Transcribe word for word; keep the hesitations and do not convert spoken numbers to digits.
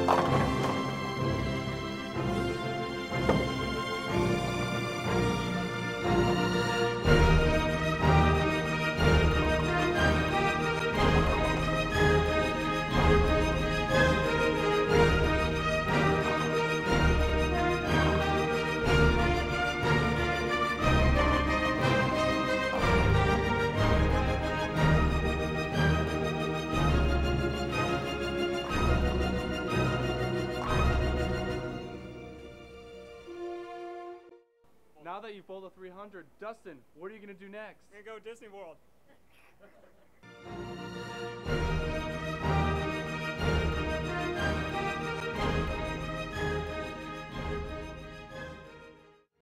Now that you've bowled a three hundred, Dustin, what are you going to do next? I'm going to go Disney World.